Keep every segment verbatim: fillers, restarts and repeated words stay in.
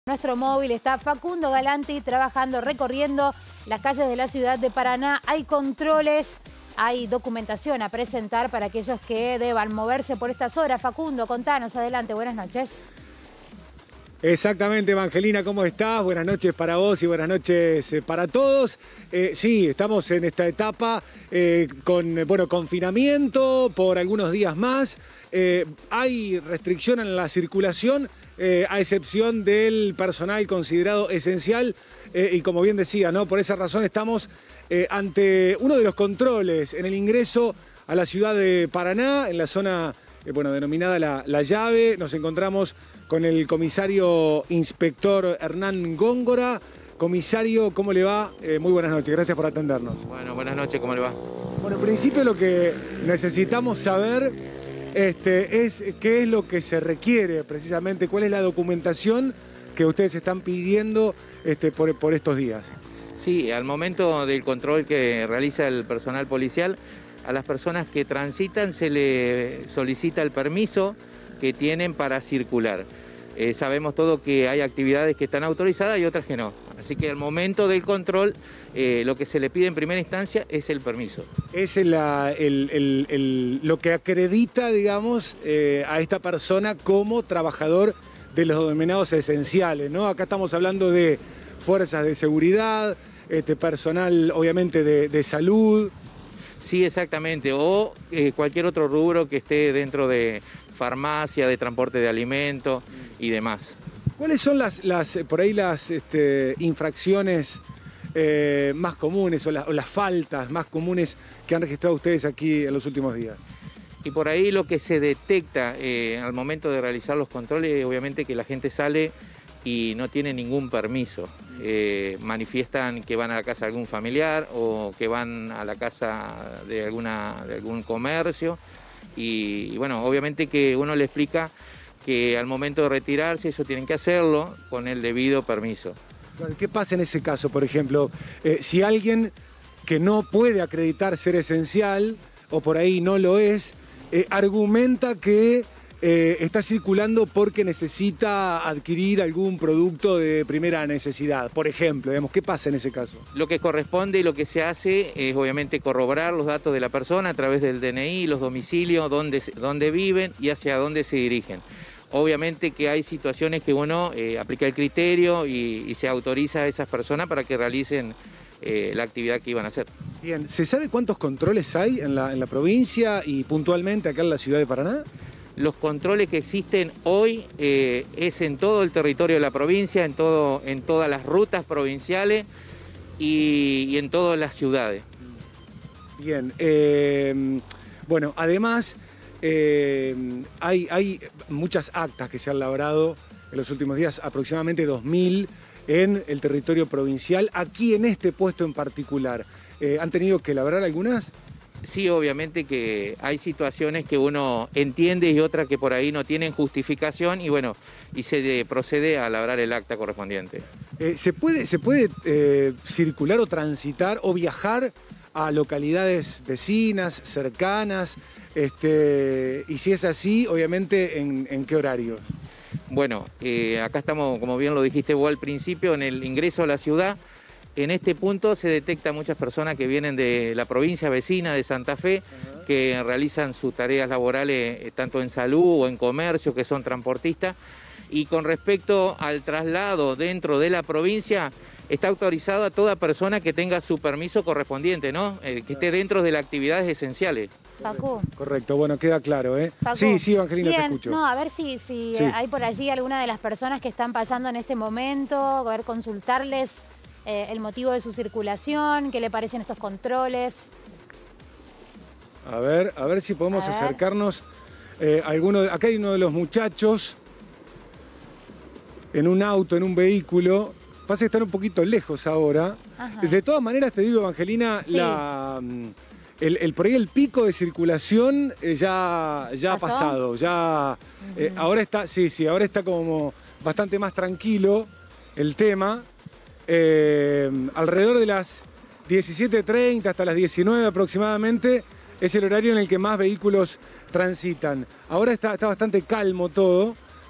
Nuestro móvil está Facundo Galanti trabajando, recorriendo las calles de la ciudad de Paraná. Hay controles, hay documentación a presentar para aquellos que deban moverse por estas horas. Facundo, contanos, adelante, buenas noches. Exactamente, Evangelina, ¿cómo estás? Buenas noches para vos y buenas noches eh, para todos. Eh, sí, estamos en esta etapa eh, con bueno, confinamiento por algunos días más. Eh, hay restricción en la circulación, eh, a excepción del personal considerado esencial. Eh, y como bien decía, ¿no? Por esa razón estamos eh, ante uno de los controles en el ingreso a la ciudad de Paraná, en la zona eh, bueno, denominada la, la Llave. Nos encontramos con el comisario inspector Hernán Góngora. Comisario, ¿cómo le va? Eh, muy buenas noches, gracias por atendernos. Bueno, buenas noches, ¿cómo le va? Bueno, en principio lo que necesitamos saber este, es qué es lo que se requiere precisamente, cuál es la documentación que ustedes están pidiendo este, por, por estos días. Sí, al momento del control que realiza el personal policial, a las personas que transitan se le solicita el permiso que tienen para circular. Eh, sabemos todo que hay actividades que están autorizadas y otras que no. Así que al momento del control, eh, lo que se le pide en primera instancia es el permiso. Es el, el, el, el, lo que acredita, digamos, eh, a esta persona como trabajador de los denominados esenciales, ¿no? Acá estamos hablando de fuerzas de seguridad, este, personal, obviamente, de, de salud. Sí, exactamente. O eh, cualquier otro rubro que esté dentro de farmacia, de transporte de alimentos y demás. ¿Cuáles son las, las por ahí las este, infracciones eh, más comunes o, la, o las faltas más comunes que han registrado ustedes aquí en los últimos días? Y por ahí lo que se detecta eh, al momento de realizar los controles, obviamente que la gente sale y no tiene ningún permiso. Eh, manifiestan que van a la casa de algún familiar o que van a la casa de, alguna, de algún comercio. Y, y bueno, obviamente que uno le explica que al momento de retirarse eso tienen que hacerlo con el debido permiso. ¿Qué pasa en ese caso, por ejemplo? Eh, si alguien que no puede acreditar ser esencial o por ahí no lo es, eh, argumenta que eh, está circulando porque necesita adquirir algún producto de primera necesidad, por ejemplo, digamos, ¿qué pasa en ese caso? Lo que corresponde y lo que se hace es obviamente corroborar los datos de la persona a través del D N I, los domicilios, dónde, dónde viven y hacia dónde se dirigen. Obviamente que hay situaciones que uno eh, aplica el criterio y, y se autoriza a esas personas para que realicen eh, la actividad que iban a hacer. Bien, ¿se sabe cuántos controles hay en la, en la provincia y puntualmente acá en la ciudad de Paraná? Los controles que existen hoy eh, es en todo el territorio de la provincia, en, todo, en todas las rutas provinciales y, y en todas las ciudades. Bien, eh, bueno, además eh, hay, hay muchas actas que se han labrado en los últimos días, aproximadamente dos mil en el territorio provincial, aquí en este puesto en particular. Eh, ¿Han tenido que labrar algunas? Sí, obviamente que hay situaciones que uno entiende y otras que por ahí no tienen justificación y bueno, y se de, procede a labrar el acta correspondiente. Eh, ¿Se puede, se puede eh, circular o transitar o viajar a localidades vecinas, cercanas? Este, y si es así, obviamente, ¿en, en qué horarios? Bueno, eh, acá estamos, como bien lo dijiste vos al principio, en el ingreso a la ciudad. En este punto se detecta muchas personas que vienen de la provincia vecina de Santa Fe, uh-huh, que realizan sus tareas laborales eh, tanto en salud o en comercio, que son transportistas. Y con respecto al traslado dentro de la provincia, está autorizado a toda persona que tenga su permiso correspondiente, ¿no? Eh, que esté dentro de las actividades esenciales. Facu. Correcto, bueno, queda claro, ¿eh? Facu. Sí, sí, Evangelina, Bien, te escucho. No, a ver si, si sí. hay por allí alguna de las personas que están pasando en este momento, a ver, consultarles eh, el motivo de su circulación, qué le parecen estos controles. A ver, a ver si podemos acercarnos. Eh, a alguno, acá hay uno de los muchachos en un auto, en un vehículo. Pasa que están un poquito lejos ahora. Ajá. De todas maneras, te digo, Evangelina, sí. la, el, el, por ahí el pico de circulación eh, ya, ya ha pasado. Ya, uh-huh. eh, ahora está, sí, sí, ahora está como bastante más tranquilo el tema. Eh, alrededor de las diecisiete treinta hasta las diecinueve aproximadamente es el horario en el que más vehículos transitan. Ahora está, está bastante calmo todo,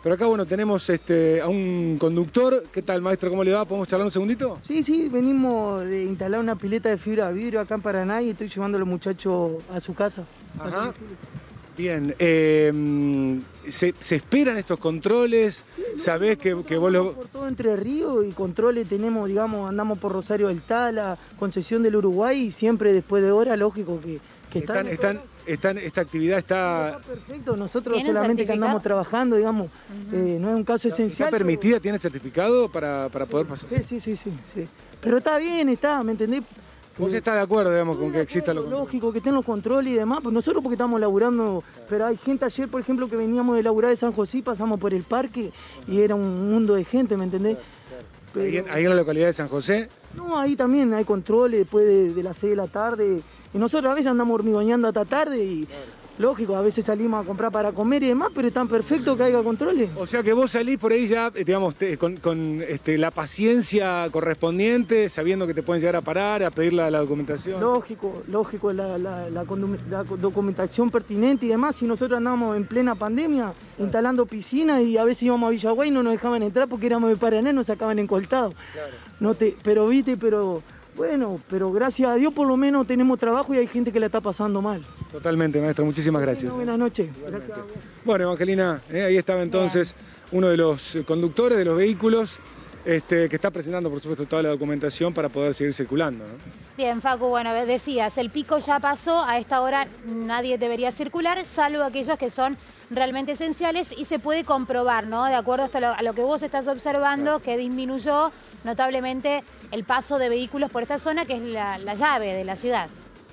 Pero acá, bueno, tenemos este, a un conductor. ¿Qué tal, maestro? ¿Cómo le va? ¿Podemos charlar un segundito? Sí, sí, venimos de instalar una pileta de fibra de vidrio acá en Paraná y estoy llevando a los muchachos a su casa. Ajá. Bien, eh, ¿se, ¿se esperan estos controles? Sí, no, ¿Sabés no, que, que vos lo...? Por todo Entre Ríos y controles tenemos, digamos, andamos por Rosario del Tala, Concesión del Uruguay y siempre después de hora, lógico que, que Están, están... están, están, esta actividad está... Está perfecto, nosotros ¿Tienen solamente que certificado? andamos trabajando, digamos, uh-huh. eh, no es un caso esencial. ¿Está permitida? ¿Tiene certificado para, para sí, poder pasar? Sí, sí, sí, sí, sí. Pero está bien, está, ¿me entendés? ¿Vos estás de acuerdo, digamos, con que exista lo lógico, que estén los controles y demás? Pues nosotros porque estamos laburando, pero hay gente ayer, por ejemplo, que veníamos de laburar de San José, pasamos por el parque y era un mundo de gente, ¿me entendés? Pero, ¿Ahí, en, ¿Ahí en la localidad de San José? No, ahí también hay controles después de, de las seis de la tarde. Y nosotros a veces andamos hormigoneando hasta tarde y... Lógico, a veces salimos a comprar para comer y demás, pero es tan perfecto que haya controles. O sea que vos salís por ahí ya, digamos, te, con, con este, la paciencia correspondiente, sabiendo que te pueden llegar a parar, a pedir la, la documentación. Lógico, lógico, la, la, la, la documentación pertinente y demás. Si nosotros andamos en plena pandemia, claro, instalando piscinas y a veces íbamos a Villaguay y no nos dejaban entrar porque éramos de Paraná y nos sacaban encoltados. Claro. No te, pero viste, pero... Bueno, pero gracias a Dios por lo menos tenemos trabajo y hay gente que la está pasando mal. Totalmente, maestro. Muchísimas gracias. Bueno, buenas noches. Gracias. Bueno, Evangelina, eh, ahí estaba entonces uno de los conductores de los vehículos este, que está presentando, por supuesto, toda la documentación para poder seguir circulando, ¿no? Bien, Facu, bueno, decías, el pico ya pasó, a esta hora nadie debería circular, salvo aquellos que son realmente esenciales y se puede comprobar, ¿no? De acuerdo hasta lo, a lo que vos estás observando, que disminuyó notablemente el paso de vehículos por esta zona, que es la, la llave de la ciudad.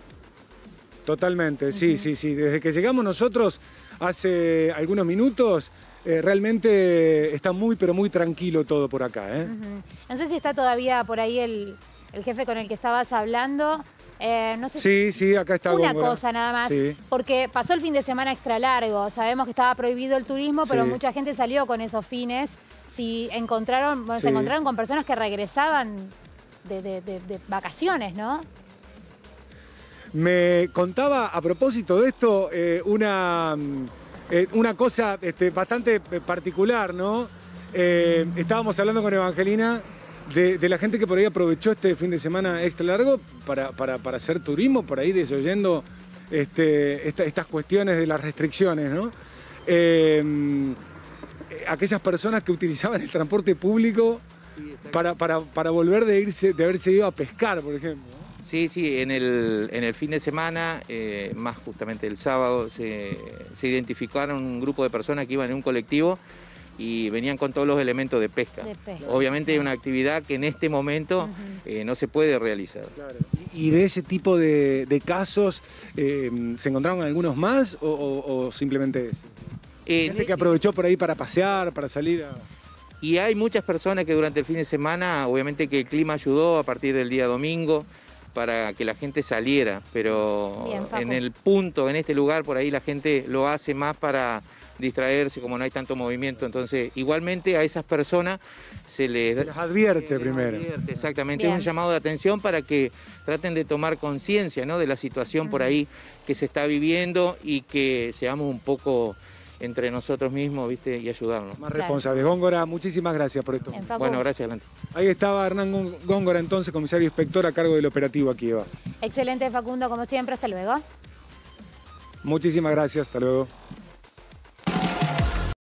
Totalmente, sí, uh-huh. sí, sí. Desde que llegamos nosotros hace algunos minutos, eh, realmente está muy, pero muy tranquilo todo por acá, ¿eh? Uh-huh. No sé si está todavía por ahí el, el jefe con el que estabas hablando. Eh, no sé sí, si... sí, acá está Una Góngora. cosa nada más, sí. Porque pasó el fin de semana extra largo. Sabemos que estaba prohibido el turismo, pero sí, mucha gente salió con esos fines. Si encontraron, bueno, sí, se encontraron con personas que regresaban de, de, de, de vacaciones, ¿no? Me contaba a propósito de esto eh, una, eh, una cosa este, bastante particular, ¿no? Eh, estábamos hablando con Evangelina de, de la gente que por ahí aprovechó este fin de semana extra largo para, para, para hacer turismo, por ahí desoyendo este, esta, estas cuestiones de las restricciones, ¿no? Eh, aquellas personas que utilizaban el transporte público sí, para, para, para volver de, irse, de haberse ido a pescar, por ejemplo. Sí, sí, en el, en el fin de semana, eh, más justamente el sábado, se, se identificaron un grupo de personas que iban en un colectivo y venían con todos los elementos de pesca. De pesca. Obviamente es una actividad que en este momento uh-huh. eh, no se puede realizar. Claro. ¿Y de ese tipo de, de casos eh, se encontraron algunos más o, o, o simplemente ese? Eh, Gente que aprovechó por ahí para pasear, para salir a... Y hay muchas personas que durante el fin de semana, obviamente que el clima ayudó a partir del día domingo para que la gente saliera, pero bien, en el punto, en este lugar, por ahí la gente lo hace más para distraerse, como no hay tanto movimiento. Entonces, igualmente a esas personas se les, se les advierte se primero. Les advierte, exactamente, bien. Es un llamado de atención para que traten de tomar conciencia, ¿no?, de la situación uh-huh. por ahí que se está viviendo y que seamos un poco entre nosotros mismos, ¿viste? Y ayudarnos. Más responsables. Claro. Góngora, muchísimas gracias por esto. Bueno, gracias, adelante. Ahí estaba Hernán Góngora, entonces, comisario inspector a cargo del operativo aquí, Eva. Excelente, Facundo, como siempre, hasta luego. Muchísimas gracias, hasta luego.